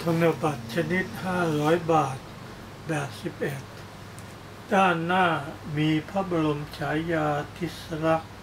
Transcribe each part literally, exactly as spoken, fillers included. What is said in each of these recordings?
ธนบัตรชนิดห้าร้อยบาทแบบสิบเอ็ดด้านหน้ามีพระบรมฉายาธิสลักษณ์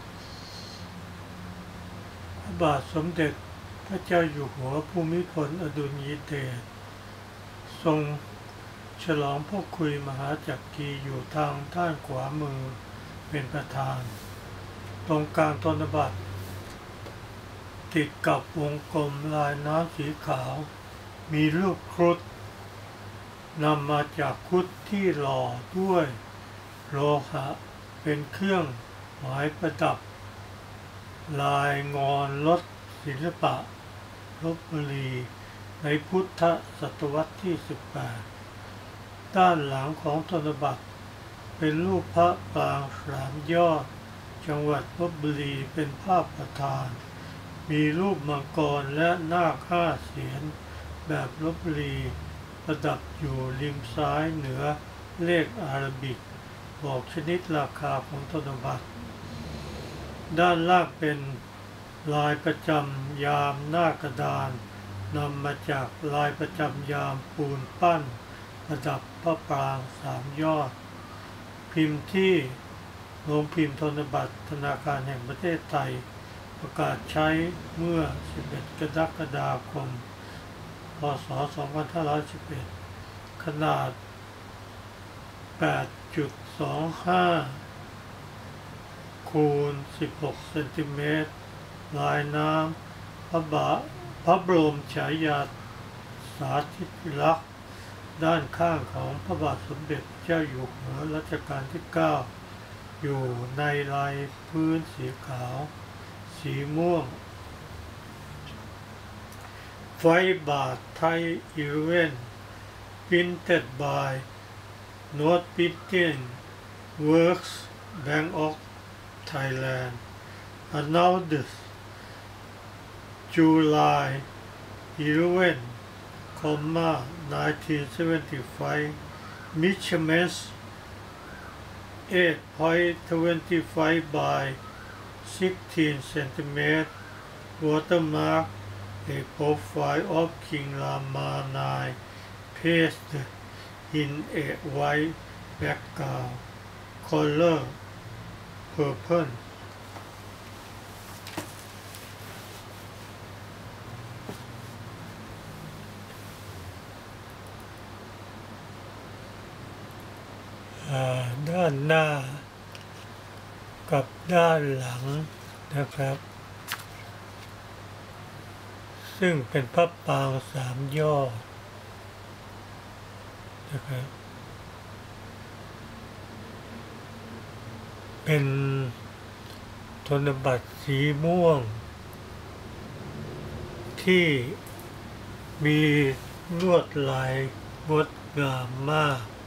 พระบาทสมเด็จพระเจ้าอยู่หัวภูมิพลอดุลยเดชทรงฉลองพ่อคุยมหาจักรีอยู่ทางด้านขวามือเป็นประธานตรงกลางธนบัตรติดกับวงกลมลายน้ำสีขาวมีรูปครุฑนำมาจากครุฑที่หล่อด้วยโลหะเป็นเครื่องหมายประดับลายงอนรถศิลปะลพบุรีในพุทธศตวรรษที่สิบแปดด้านหลังของธนบัตรเป็นรูปพระปรางสามยอดจังหวัดลพบุรีเป็นภาพประธานมีรูปมังกรและนาคห้าเสียนแบบลพบุรีประดับอยู่ริมซ้ายเหนือเลขอาราบิกบอกชนิดราคาของธนบัตรด้านล่างเป็นลายประจำยามหน้ากระดานนำมาจากลายประจำยามปูนปั้นประดับพระปรางสามยอดพิมพ์ที่โรงพิมพ์ธนบัตรธนาคารแห่งประเทศไทยประกาศใช้เมื่อสิบเอ็ดกรกฎาคมพ.ศ. สองพันห้าร้อยสิบเอ็ดขนาด แปดจุดสองห้า คูณ สิบหก เซนติเมตรลายน้ำพระบาทพระบรมฉายาสาธิสลักษณ์ด้านข้างของพระบาทสมเด็จเจ้าอยู่หัวรัชกาลที่เก้าอยู่ในลายพื้นสีขาวสีม่วงไฟบาทไทยอีเวนต์ Printed by Note Printing Works Bangkok Thailand Announced July eleventh, nineteen seventy-five Measurements eight point two five by sixteen centimeters Watermark a profile of King Rama nine pasted in a white background color purpleด้านหน้ากับด้านหลังนะครับซึ่งเป็นพระปรางสามยอดนะครับเป็นธนบัตรสีม่วงที่มีลวดลายงดงามมาก